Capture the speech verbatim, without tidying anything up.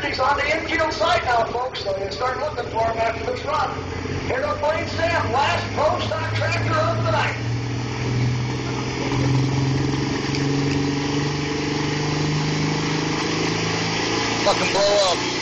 He's on the infield side now, folks, so you start looking for him after this run. Here goes Blaine Sam, last pro stock tractor of the night. Fucking blow up.